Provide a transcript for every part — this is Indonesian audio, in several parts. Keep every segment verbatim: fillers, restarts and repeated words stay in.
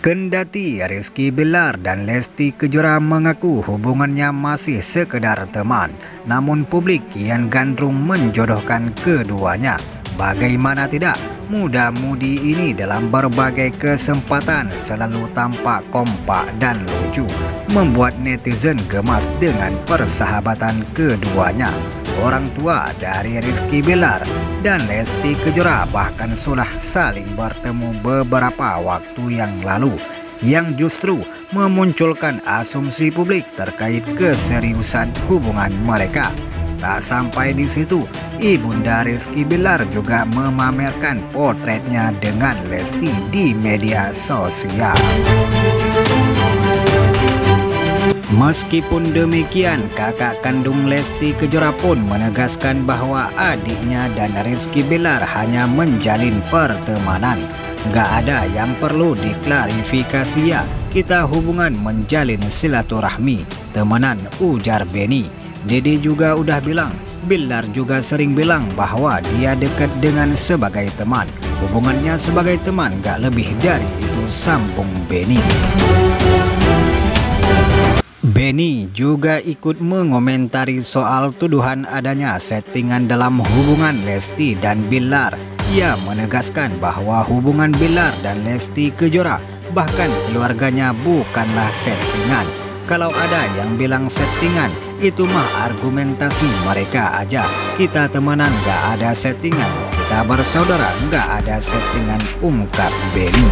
Kendati Rizky Bilar dan Lesti Kejora mengaku hubungannya masih sekedar teman, namun publik kian gandrung menjodohkan keduanya. Bagaimana tidak, muda-mudi ini dalam berbagai kesempatan selalu tampak kompak dan lucu, membuat netizen gemas dengan persahabatan keduanya. Orang tua dari Rizky Bilar dan Lesti Kejora bahkan sudah saling bertemu beberapa waktu yang lalu, yang justru memunculkan asumsi publik terkait keseriusan hubungan mereka. Tak sampai di situ, ibunda Rizky Bilar juga memamerkan potretnya dengan Lesti di media sosial. Meskipun demikian, kakak kandung Lesti Kejora pun menegaskan bahwa adiknya dan Rizky Bilar hanya menjalin pertemanan. Gak ada yang perlu diklarifikasi ya, kita hubungan menjalin silaturahmi, temenan, ujar Benny. Dede juga udah bilang, Bilar juga sering bilang bahwa dia dekat dengan sebagai teman. Hubungannya sebagai teman gak lebih dari itu, sambung Benny. Benny juga ikut mengomentari soal tuduhan adanya settingan dalam hubungan Lesti dan Bilar. Ia menegaskan bahwa hubungan Bilar dan Lesti Kejora, bahkan keluarganya, bukanlah settingan. Kalau ada yang bilang settingan, itu mah argumentasi mereka aja. Kita temenan gak ada settingan, kita bersaudara gak ada settingan, ungkap Benny.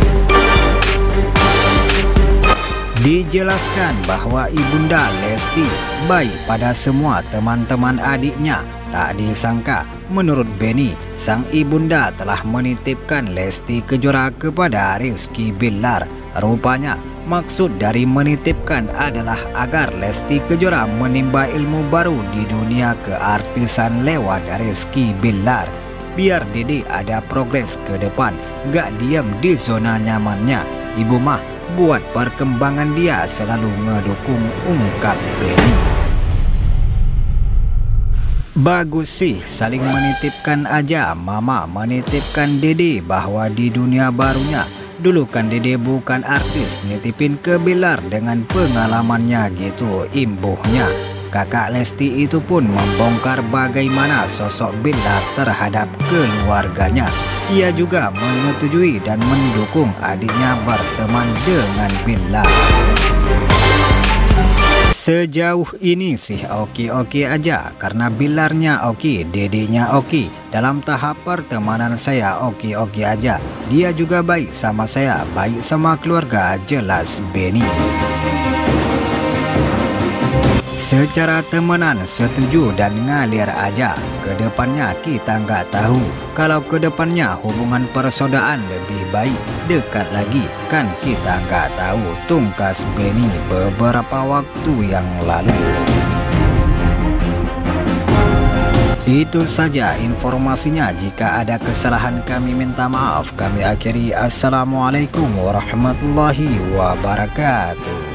Dijelaskan bahwa ibunda Lesti baik pada semua teman-teman adiknya. Tak disangka, menurut Benny, sang ibunda telah menitipkan Lesti Kejora kepada Rizky Bilar. Rupanya, maksud dari menitipkan adalah agar Lesti Kejora menimba ilmu baru di dunia keartisan lewat Rizky Bilar. Biar Dede ada progres ke depan, gak diam di zona nyamannya. Ibu mah buat perkembangan dia selalu ngedukung, ungkap Benny. Bagus sih saling menitipkan aja, mama menitipkan Dede bahwa di dunia barunya. Dulu kan Dede bukan artis, nitipin ke Bilar dengan pengalamannya gitu, imbuhnya. Kakak Lesti itu pun membongkar bagaimana sosok Bilar terhadap keluarganya. Ia juga menyetujui dan mendukung adiknya berteman dengan Bilar. Sejauh ini sih oke-oke aja, karena Bilarnya oke, Dedenya oke. Dalam tahap pertemanan saya oke-oke aja. Dia juga baik sama saya, baik sama keluarga, jelas Benny. Secara temenan setuju dan ngalir aja. Kedepannya kita nggak tahu. Kalau kedepannya hubungan persaudaraan lebih baik, dekat lagi, kan kita nggak tahu, tungkas Benny beberapa waktu yang lalu. Itu saja informasinya. Jika ada kesalahan kami minta maaf. Kami akhiri. Assalamualaikum warahmatullahi wabarakatuh.